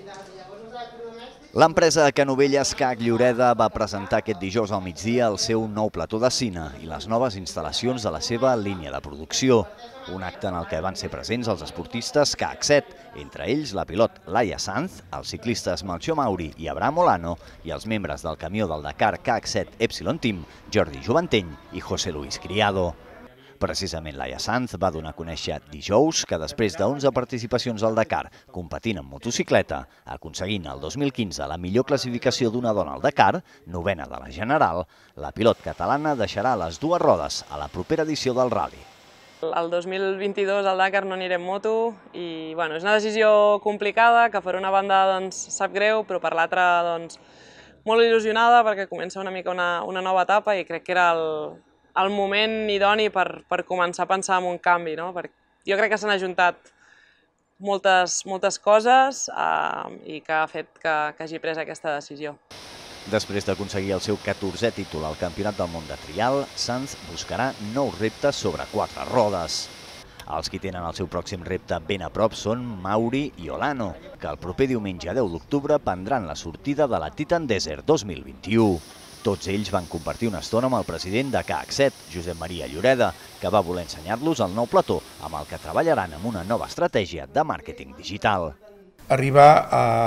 L'empresa Canovelles CAC Lloreda va presentar aquest dijous al migdia el seu nou plató de cine i les noves instal·lacions de la seva línia de producció. Un acte en el que van ser presents els esportistes CAC 7, entre ells la pilot Laia Sanz, els ciclistes Melchior Mauri i Abraham Olano i els membres del camió del Dakar CAC 7 Epsilon Team, Jordi Jovanteny i José Luis Criado. Precisament Laia Sanz va donar a conèixer dijous que després d'11 participacions al Dakar competint en motocicleta, aconseguint el 2015 la millor classificació d'una dona al Dakar, novena de la general, la pilot catalana deixarà les dues rodes a la propera edició del Rally. El 2022 al Dakar no aniré en moto i és una decisió complicada que per una banda sap greu, però per l'altra molt il·lusionada perquè comença una mica una nova etapa i crec que era el moment idoni per començar a pensar en un canvi. Jo crec que s'han ajuntat moltes coses i que ha fet que hagi pres aquesta decisió. Després d'aconseguir el seu 14è títol al Campionat del Món de Trial, Sanz buscarà nous reptes sobre 4 rodes. Els qui tenen el seu pròxim repte ben a prop són Mauri i Olano, que el proper diumenge 10 d'octubre prendran la sortida de la Titan Desert 2021. Tots ells van compartir una estona amb el president de CAC 7, Josep Maria Lloreda, que va voler ensenyar-los el nou plató amb el que treballaran amb una nova estratègia de màrqueting digital. Arribar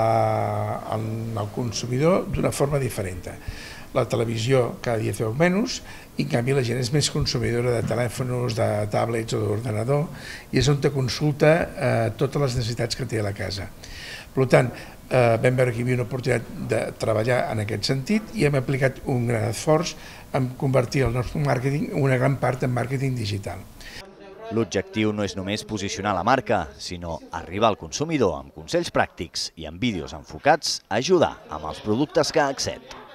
al consumidor d'una forma diferent. La televisió cada dia feu menys i en canvi la gent és més consumidora de telèfons, de tablets o d'ordenador i és on te consulta totes les necessitats que té a la casa. Per tant, vam veure que hi havia una oportunitat de treballar en aquest sentit i hem aplicat un gran esforç en convertir el nostre màrqueting en una gran part en màrqueting digital. L'objectiu no és només posicionar la marca, sinó arribar al consumidor amb consells pràctics i amb vídeos enfocats a ajudar amb els productes CAC 7.